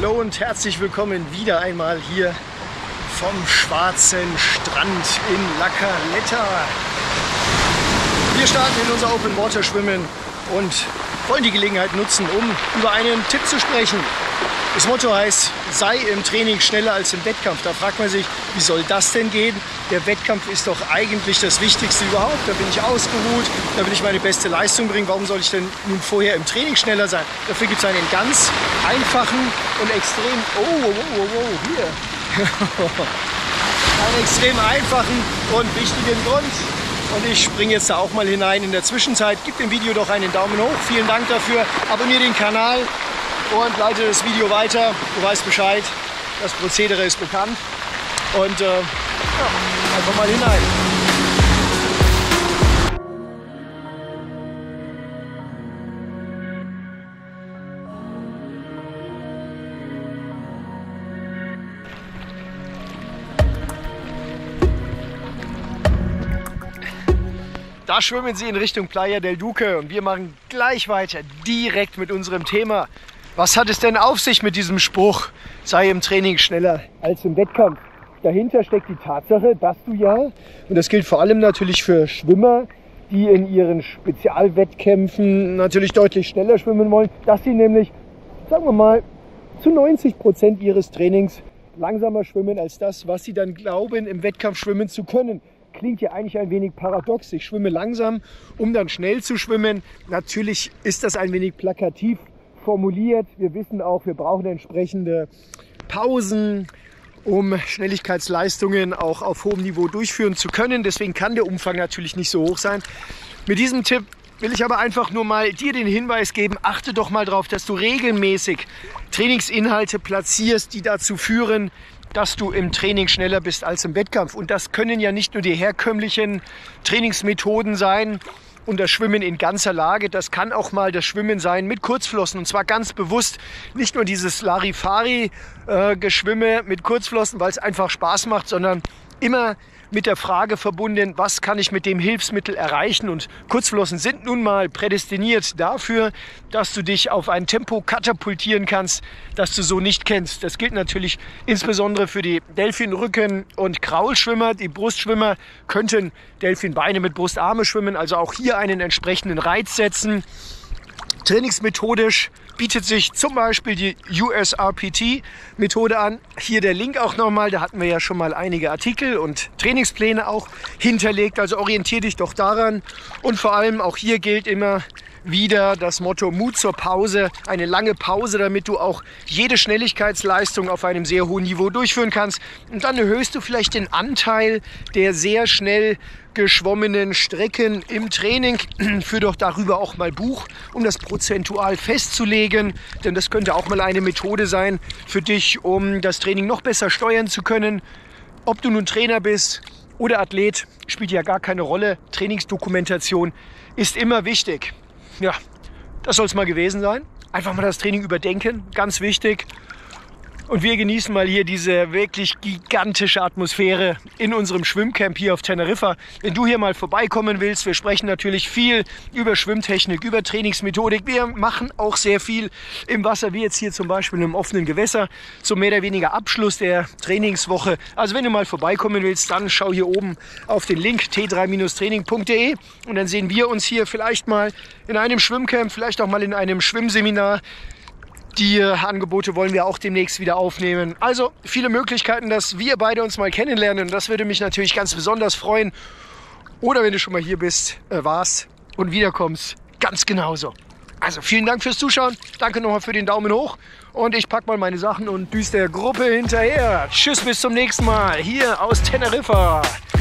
Hallo und herzlich willkommen wieder einmal hier vom schwarzen Strand in La Caleta. Wir starten in unser Open Water Schwimmen und wollen die Gelegenheit nutzen, um über einen Tipp zu sprechen. Das Motto heißt, sei im Training schneller als im Wettkampf. Da fragt man sich, wie soll das denn gehen? Der Wettkampf ist doch eigentlich das Wichtigste überhaupt. Da bin ich ausgeruht, da will ich meine beste Leistung bringen. Warum soll ich denn nun vorher im Training schneller sein? Dafür gibt es einen ganz einfachen und extrem... hier. Einen extrem einfachen und wichtigen Grund. Und ich springe jetzt da auch mal hinein. In der Zwischenzeit gib dem Video doch einen Daumen hoch. Vielen Dank dafür. Abonniere den Kanal und leite das Video weiter. Du weißt Bescheid. Das Prozedere ist bekannt. Und ja, einfach mal hinein. Da schwimmen sie in Richtung Playa del Duque und wir machen gleich weiter, direkt mit unserem Thema. Was hat es denn auf sich mit diesem Spruch, sei im Training schneller als im Wettkampf? Dahinter steckt die Tatsache, dass du ja, und das gilt vor allem natürlich für Schwimmer, die in ihren Spezialwettkämpfen natürlich deutlich schneller schwimmen wollen, dass sie nämlich, sagen wir mal, zu 90% ihres Trainings langsamer schwimmen als das, was sie dann glauben, im Wettkampf schwimmen zu können. Klingt ja eigentlich ein wenig paradox. Ich schwimme langsam, um dann schnell zu schwimmen. Natürlich ist das ein wenig plakativ formuliert. Wir wissen auch, wir brauchen entsprechende Pausen, um Schnelligkeitsleistungen auch auf hohem Niveau durchführen zu können. Deswegen kann der Umfang natürlich nicht so hoch sein. Mit diesem Tipp will ich aber einfach nur mal dir den Hinweis geben, achte doch mal darauf, dass du regelmäßig Trainingsinhalte platzierst, die dazu führen, dass du im Training schneller bist als im Wettkampf. Und das können ja nicht nur die herkömmlichen Trainingsmethoden sein und das Schwimmen in ganzer Lage. Das kann auch mal das Schwimmen sein mit Kurzflossen. Und zwar ganz bewusst nicht nur dieses Larifari-Geschwimme mit Kurzflossen, weil es einfach Spaß macht, sondern immer mit der Frage verbunden, was kann ich mit dem Hilfsmittel erreichen? Und Kurzflossen sind nun mal prädestiniert dafür, dass du dich auf ein Tempo katapultieren kannst, das du so nicht kennst. Das gilt natürlich insbesondere für die Delfinrücken- und Kraulschwimmer. Die Brustschwimmer könnten Delfinbeine mit Brustarme schwimmen, also auch hier einen entsprechenden Reiz setzen. Trainingsmethodisch bietet sich zum Beispiel die USRPT-Methode an. Hier der Link auch nochmal, da hatten wir ja schon mal einige Artikel und Trainingspläne auch hinterlegt. Also orientiere dich doch daran. Und vor allem auch hier gilt immer wieder das Motto Mut zur Pause. Eine lange Pause, damit du auch jede Schnelligkeitsleistung auf einem sehr hohen Niveau durchführen kannst. Und dann erhöhst du vielleicht den Anteil der sehr schnell geschwommenen Strecken im Training. Führ doch darüber auch mal Buch, um das prozentual festzulegen. Denn das könnte auch mal eine Methode sein für dich, um das Training noch besser steuern zu können. Ob du nun Trainer bist oder Athlet, spielt ja gar keine Rolle. Trainingsdokumentation ist immer wichtig. Ja, das soll es mal gewesen sein. Einfach mal das Training überdenken, ganz wichtig. Und wir genießen mal hier diese wirklich gigantische Atmosphäre in unserem Schwimmcamp hier auf Teneriffa. Wenn du hier mal vorbeikommen willst, wir sprechen natürlich viel über Schwimmtechnik, über Trainingsmethodik. Wir machen auch sehr viel im Wasser, wie jetzt hier zum Beispiel im offenen Gewässer, so mehr oder weniger Abschluss der Trainingswoche. Also wenn du mal vorbeikommen willst, dann schau hier oben auf den Link t3-training.de und dann sehen wir uns hier vielleicht mal in einem Schwimmcamp, vielleicht auch mal in einem Schwimmseminar. Die Angebote wollen wir auch demnächst wieder aufnehmen. Also viele Möglichkeiten, dass wir beide uns mal kennenlernen. Das würde mich natürlich ganz besonders freuen. Oder wenn du schon mal hier bist, warst und wiederkommst, ganz genauso. Also vielen Dank fürs Zuschauen. Danke nochmal für den Daumen hoch. Und ich packe mal meine Sachen und düse der Gruppe hinterher. Tschüss, bis zum nächsten Mal hier aus Teneriffa.